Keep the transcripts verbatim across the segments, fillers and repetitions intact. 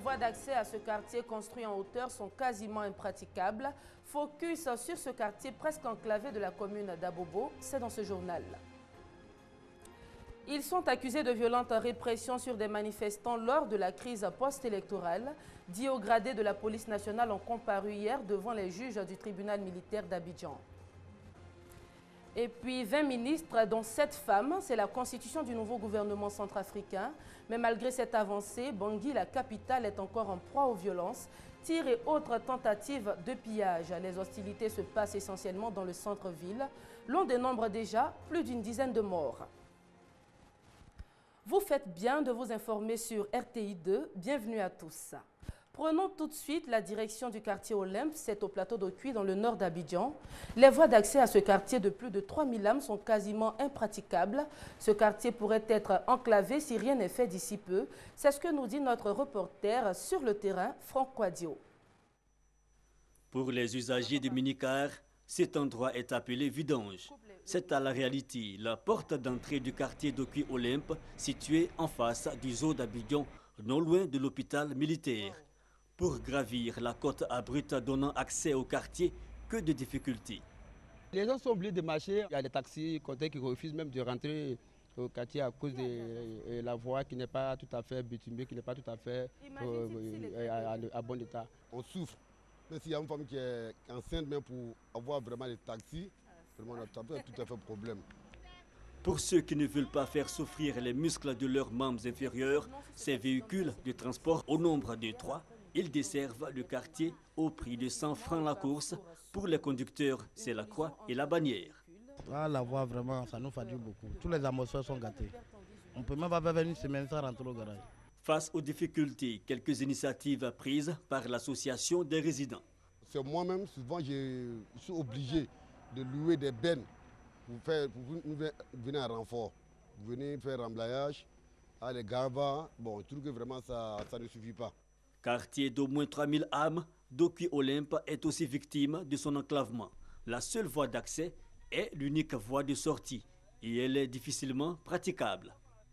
voies d'accès à ce quartier construit en hauteur sont quasiment impraticables. Focus sur ce quartier presque enclavé de la commune d'Abobo, c'est dans ce journal. Ils sont accusés de violentes répressions sur des manifestants lors de la crise post-électorale. Dix hauts gradés de la police nationale ont comparu hier devant les juges du tribunal militaire d'Abidjan. Et puis vingt ministres, dont sept femmes, c'est la constitution du nouveau gouvernement centrafricain. Mais malgré cette avancée, Bangui, la capitale, est encore en proie aux violences, tirs et autres tentatives de pillage. Les hostilités se passent essentiellement dans le centre-ville. L'on dénombre déjà plus d'une dizaine de morts. Vous faites bien de vous informer sur R T I deux. Bienvenue à tous. Prenons tout de suite la direction du quartier Olympe, c'est au plateau d'Okuy dans le nord d'Abidjan. Les voies d'accès à ce quartier de plus de trois mille âmes sont quasiment impraticables. Ce quartier pourrait être enclavé si rien n'est fait d'ici peu. C'est ce que nous dit notre reporter sur le terrain, Franck Quadio. Pour les usagers de minicar, cet endroit est appelé vidange. C'est à la réalité la porte d'entrée du quartier d'Okuy Olympe, situé en face du zoo d'Abidjan, non loin de l'hôpital militaire. Pour gravir la côte abrupte donnant accès au quartier, que de difficultés. Les gens sont obligés de marcher. Il y a des taxis qui refusent même de rentrer au quartier à cause de la voie qui n'est pas tout à fait bitumée, qui n'est pas tout à fait euh, à, à bon état. On souffre. Mais s'il y a une femme qui est enceinte, même pour avoir vraiment des taxis, vraiment, on a tout à fait problème. Pour ceux qui ne veulent pas faire souffrir les muscles de leurs membres inférieurs, ces véhicules de transport au nombre de trois, ils desservent le quartier au prix de cent francs la course. Pour les conducteurs, c'est la croix et la bannière. Ah, la voie, vraiment, ça nous fatigue beaucoup. Tous les atmosphères sont gâtés. On ne peut même pas faire une semaine sans rentrer au garage. Face aux difficultés, quelques initiatives prises par l'association des résidents. C'est moi-même, souvent, je suis obligé de louer des bennes pour, faire, pour venir en renfort. Vous venez faire remblayage, à les gavas. Bon, je trouve que vraiment ça, ça ne suffit pas. Quartier d'au moins trois mille âmes, d'Okuy Olympe est aussi victime de son enclavement. La seule voie d'accès est l'unique voie de sortie et elle est difficilement praticable.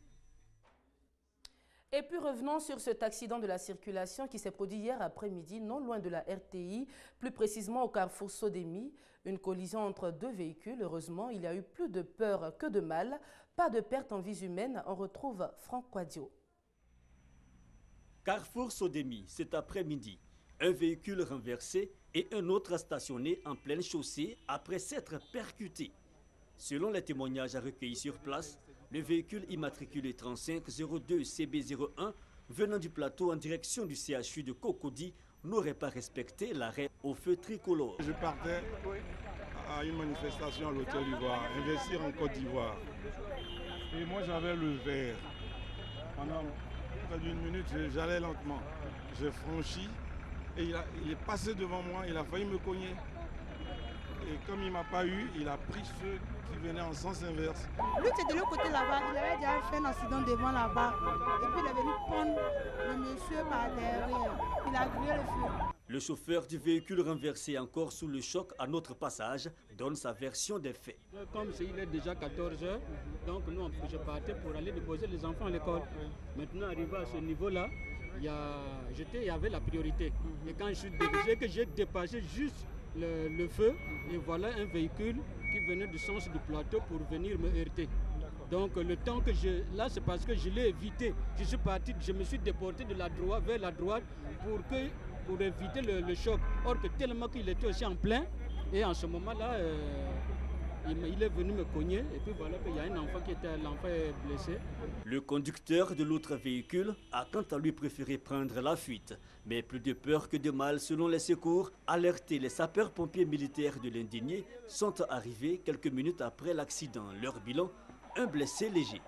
Et puis revenons sur cet accident de la circulation qui s'est produit hier après-midi, non loin de la R T I, plus précisément au carrefour Sodemi. Une collision entre deux véhicules. Heureusement, il y a eu plus de peur que de mal. Pas de perte en vies humaines. On retrouve Franck Quadio. Carrefour Sodemi, cet après-midi. Un véhicule renversé et un autre stationné en pleine chaussée après s'être percuté. Selon les témoignages recueillis sur place, le véhicule immatriculé trente-cinq zéro deux C B zéro un venant du plateau en direction du C H U de Cocody n'aurait pas respecté l'arrêt au feu tricolore. Je partais à une manifestation à l'Hôtel d'Ivoire, investir en Côte d'Ivoire. Et moi j'avais le vert. Pendant près d'une minute, j'allais lentement. J'ai franchi et il, a, il est passé devant moi, il a failli me cogner. Et comme il ne m'a pas eu, il a pris ceux qui venaient en sens inverse. Lui, c'est de l'autre côté là-bas. Il avait déjà fait un accident devant là-bas. Et puis il est venu prendre le monsieur par derrière. Il a grillé le feu. Le chauffeur du véhicule renversé encore sous le choc à notre passage donne sa version des faits. Comme il est déjà quatorze heures, donc nous, je partais pour aller déposer les enfants à l'école. Maintenant, arrivé à ce niveau-là, il y, a, il y avait la priorité. Et quand je suis dévisé, que j'ai dépassé juste le, le feu, et voilà un véhicule qui venait du sens du plateau pour venir me heurter. Donc le temps que je... Là, c'est parce que je l'ai évité. Je suis parti, je me suis déporté de la droite vers la droite pour, que, pour éviter le, le choc. Or que tellement qu'il était aussi en plein, et en ce moment-là, euh, il, il est venu me cogner, et puis voilà qu'il y a un enfant qui était l'enfant est blessé. Le conducteur de l'autre véhicule a quant à lui préféré prendre la fuite. Mais plus de peur que de mal, selon les secours, alertés, les sapeurs-pompiers militaires de l'Indigné sont arrivés quelques minutes après l'accident. Leur bilan, un blessé léger.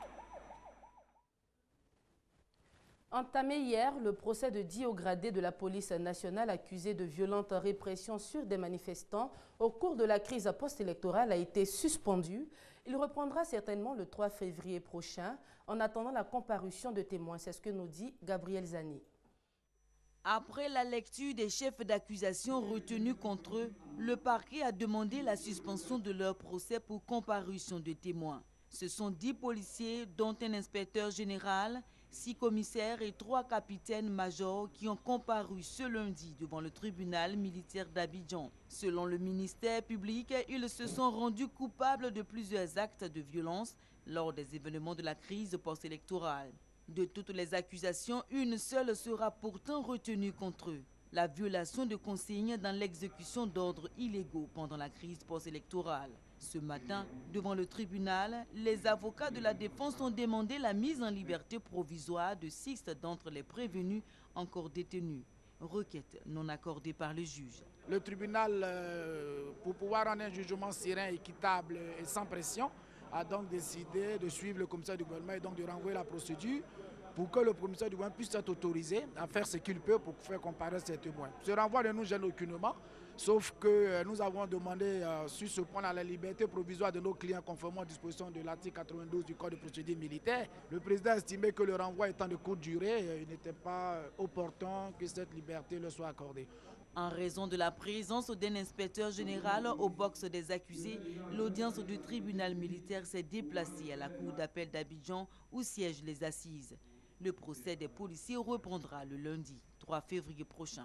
Entamé hier, le procès de dix hauts gradés de la police nationale accusés de violentes répressions sur des manifestants au cours de la crise post-électorale a été suspendu. Il reprendra certainement le trois février prochain en attendant la comparution de témoins. C'est ce que nous dit Gabriel Zani. Après la lecture des chefs d'accusation retenus contre eux, le parquet a demandé la suspension de leur procès pour comparution de témoins. Ce sont dix policiers, dont un inspecteur général, Six commissaires et trois capitaines-majors qui ont comparu ce lundi devant le tribunal militaire d'Abidjan. Selon le ministère public, ils se sont rendus coupables de plusieurs actes de violence lors des événements de la crise post-électorale. De toutes les accusations, une seule sera pourtant retenue contre eux: la violation de consignes dans l'exécution d'ordres illégaux pendant la crise post-électorale. Ce matin, devant le tribunal, les avocats de la défense ont demandé la mise en liberté provisoire de six d'entre les prévenus encore détenus. Requête non accordée par le juge. Le tribunal, euh, pour pouvoir rendre un jugement serein, équitable et sans pression, a donc décidé de suivre le commissaire du gouvernement et donc de renvoyer la procédure pour que le commissaire du gouvernement puisse être autorisé à faire ce qu'il peut pour faire comparaître ses témoins. Ce renvoi ne nous gêne aucunement, sauf que euh, nous avons demandé euh, sur ce point la liberté provisoire de nos clients conformément aux dispositions de l'article quatre-vingt-douze du Code de procédure militaire. Le président a estimé que le renvoi étant de courte durée, euh, il n'était pas opportun que cette liberté leur soit accordée. En raison de la présence d'un inspecteur général au box des accusés, l'audience du tribunal militaire s'est déplacée à la cour d'appel d'Abidjan où siègent les assises. Le procès des policiers reprendra le lundi trois février prochain.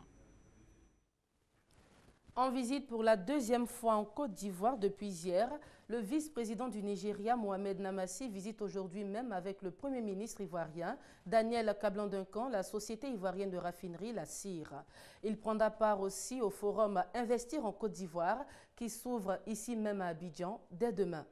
En visite pour la deuxième fois en Côte d'Ivoire depuis hier, le vice-président du Nigeria, Mohamed Namassi, visite aujourd'hui même avec le Premier ministre ivoirien, Daniel Kablan-Duncan, la société ivoirienne de raffinerie, la C I R. Il prendra part aussi au forum Investir en Côte d'Ivoire qui s'ouvre ici même à Abidjan dès demain.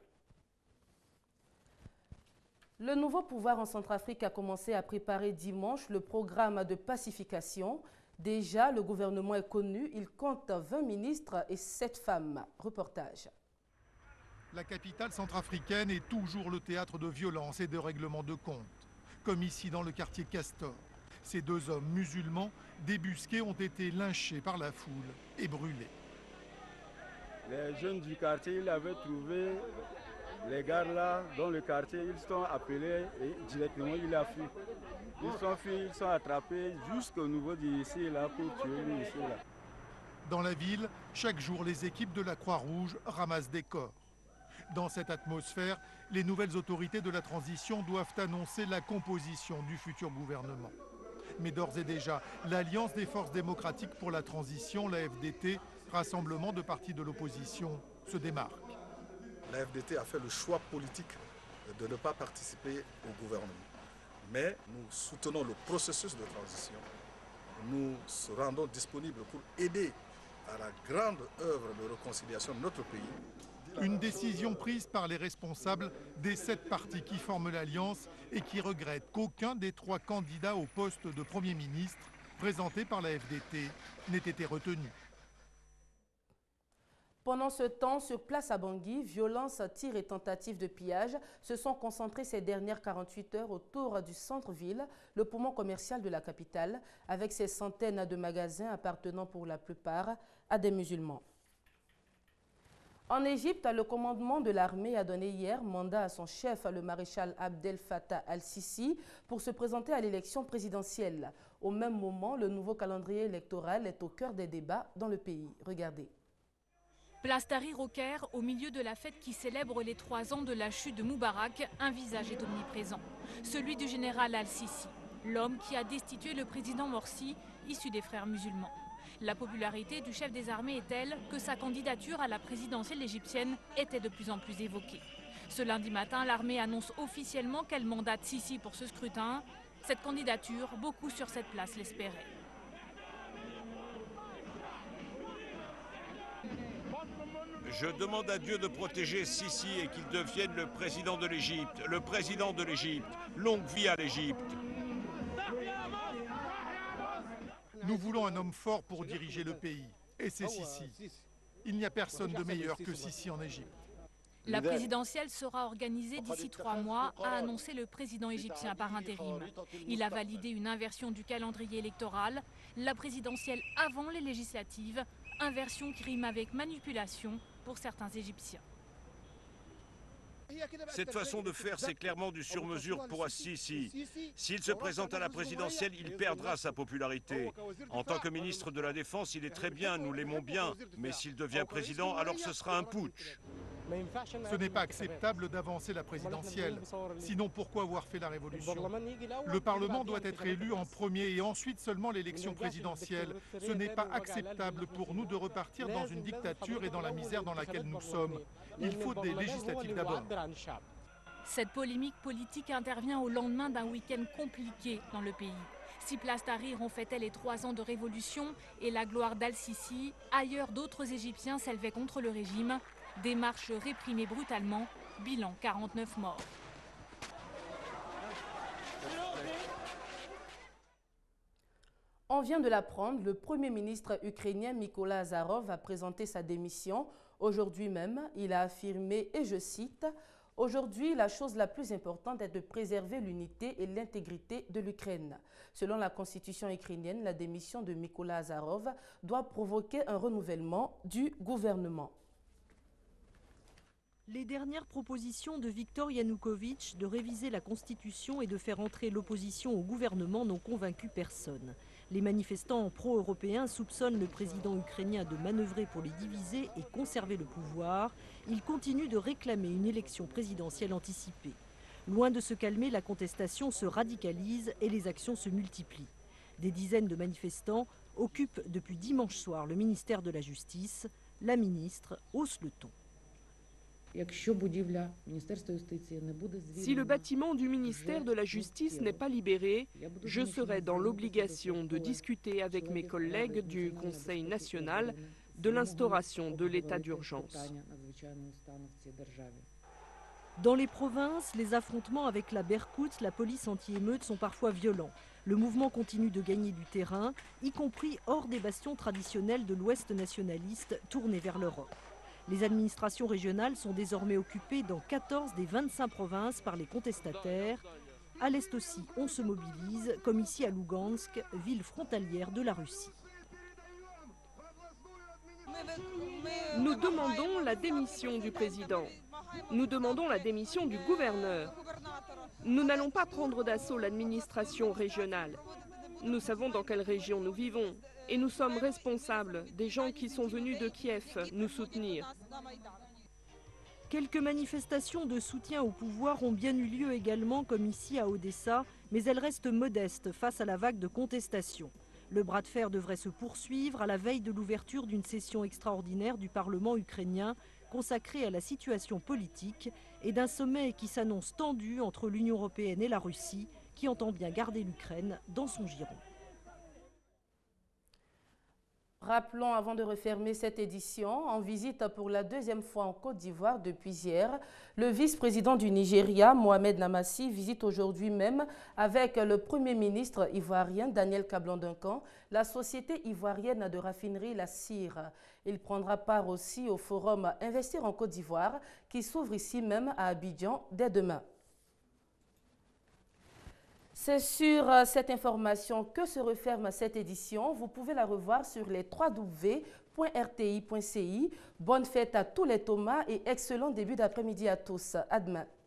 Le nouveau pouvoir en Centrafrique a commencé à préparer dimanche le programme de pacification. Déjà, le gouvernement est connu, il compte vingt ministres et sept femmes. Reportage. La capitale centrafricaine est toujours le théâtre de violences et de règlements de comptes, comme ici dans le quartier Castor. Ces deux hommes musulmans débusqués ont été lynchés par la foule et brûlés. Les jeunes du quartier, ils avaient trouvé les gars là dans le quartier, ils sont appelés et directement il a fui. Ils sont fuis, ils sont attrapés jusqu'au niveau d'ici là pour tuer lui ici là. Dans la ville, chaque jour, les équipes de la Croix-Rouge ramassent des corps. Dans cette atmosphère, les nouvelles autorités de la transition doivent annoncer la composition du futur gouvernement. Mais d'ores et déjà, l'Alliance des forces démocratiques pour la transition, la F D T, rassemblement de partis de l'opposition, se démarque. La F D T a fait le choix politique de ne pas participer au gouvernement. Mais nous soutenons le processus de transition. Nous se rendons disponibles pour aider à la grande œuvre de réconciliation de notre pays. Une décision prise par les responsables des sept partis qui forment l'Alliance et qui regrettent qu'aucun des trois candidats au poste de Premier ministre présentés par la F D T n'ait été retenu. Pendant ce temps, sur place à Bangui, violences, tirs et tentatives de pillage se sont concentrés ces dernières quarante-huit heures autour du centre-ville, le poumon commercial de la capitale, avec ses centaines de magasins appartenant pour la plupart à des musulmans. En Égypte, le commandement de l'armée a donné hier mandat à son chef, le maréchal Abdel Fattah al-Sisi, pour se présenter à l'élection présidentielle. Au même moment, le nouveau calendrier électoral est au cœur des débats dans le pays. Regardez. Place Tahrir au Caire, au milieu de la fête qui célèbre les trois ans de la chute de Moubarak, un visage est omniprésent. Celui du général al-Sisi, l'homme qui a destitué le président Morsi, issu des frères musulmans. La popularité du chef des armées est telle que sa candidature à la présidentielle égyptienne était de plus en plus évoquée. Ce lundi matin, l'armée annonce officiellement qu'elle mandate Sisi pour ce scrutin. Cette candidature, beaucoup sur cette place l'espéraient. Je demande à Dieu de protéger Sisi et qu'il devienne le président de l'Égypte, le président de l'Égypte. Longue vie à l'Égypte. Nous voulons un homme fort pour diriger le pays. Et c'est Sisi. Il n'y a personne de meilleur que Sisi en Égypte. La présidentielle sera organisée d'ici trois mois, a annoncé le président égyptien par intérim. Il a validé une inversion du calendrier électoral, la présidentielle avant les législatives, inversion qui rime avec manipulation pour certains Égyptiens. Cette façon de faire, c'est clairement du sur-mesure pour Sisi. S'il se présente à la présidentielle, il perdra sa popularité. En tant que ministre de la Défense, il est très bien, nous l'aimons bien. Mais s'il devient président, alors ce sera un putsch. Ce n'est pas acceptable d'avancer la présidentielle. Sinon, pourquoi avoir fait la révolution? Le Parlement doit être élu en premier et ensuite seulement l'élection présidentielle. Ce n'est pas acceptable pour nous de repartir dans une dictature et dans la misère dans laquelle nous sommes. Il faut des législatives d'abord. Cette polémique politique intervient au lendemain d'un week-end compliqué dans le pays. Si Place Tahrir ont fêté les trois ans de révolution et la gloire d'Al-Sisi, ailleurs d'autres Égyptiens s'élevaient contre le régime. Des marches réprimées brutalement, bilan quarante-neuf morts. On vient de l'apprendre, le Premier ministre ukrainien Mykola Azarov a présenté sa démission. Aujourd'hui même, il a affirmé, et je cite, « Aujourd'hui, la chose la plus importante est de préserver l'unité et l'intégrité de l'Ukraine. » Selon la constitution ukrainienne, la démission de Mykola Azarov doit provoquer un renouvellement du gouvernement. Les dernières propositions de Viktor Yanukovych de réviser la Constitution et de faire entrer l'opposition au gouvernement n'ont convaincu personne. Les manifestants pro-européens soupçonnent le président ukrainien de manœuvrer pour les diviser et conserver le pouvoir. Ils continuent de réclamer une élection présidentielle anticipée. Loin de se calmer, la contestation se radicalise et les actions se multiplient. Des dizaines de manifestants occupent depuis dimanche soir le ministère de la Justice. La ministre hausse le ton. Si le bâtiment du ministère de la Justice n'est pas libéré, je serai dans l'obligation de discuter avec mes collègues du Conseil national de l'instauration de l'état d'urgence. Dans les provinces, les affrontements avec la Berkout, la police anti-émeute, sont parfois violents. Le mouvement continue de gagner du terrain, y compris hors des bastions traditionnels de l'Ouest nationaliste tournés vers l'Europe. Les administrations régionales sont désormais occupées dans quatorze des vingt-cinq provinces par les contestataires. À l'Est aussi, on se mobilise, comme ici à Lugansk, ville frontalière de la Russie. Nous demandons la démission du président. Nous demandons la démission du gouverneur. Nous n'allons pas prendre d'assaut l'administration régionale. Nous savons dans quelle région nous vivons et nous sommes responsables des gens qui sont venus de Kiev nous soutenir. Quelques manifestations de soutien au pouvoir ont bien eu lieu également, comme ici à Odessa, mais elles restent modestes face à la vague de contestation. Le bras de fer devrait se poursuivre à la veille de l'ouverture d'une session extraordinaire du Parlement ukrainien consacrée à la situation politique et d'un sommet qui s'annonce tendu entre l'Union européenne et la Russie, qui entend bien garder l'Ukraine dans son giron. Rappelons, avant de refermer cette édition, en visite pour la deuxième fois en Côte d'Ivoire depuis hier, le vice-président du Nigeria, Mohamed Namassi, visite aujourd'hui même avec le Premier ministre ivoirien Daniel Kablan-Duncan la société ivoirienne de raffinerie La Cire. Il prendra part aussi au forum Investir en Côte d'Ivoire qui s'ouvre ici même à Abidjan dès demain. C'est sur cette information que se referme cette édition. Vous pouvez la revoir sur les w w w point r t i point c i. Bonne fête à tous les Thomas et excellent début d'après-midi à tous. À demain.